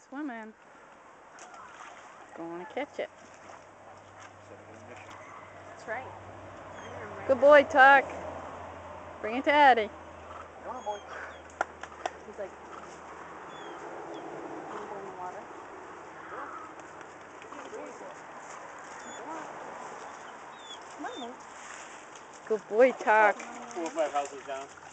swimming. Going to catch it. That's right. Good boy, Tuck. Bring it to Eddie. Come on, boy. He's like, I'm in the water. Come on, boy. Good boy, Tuck. 4 or 5 houses down.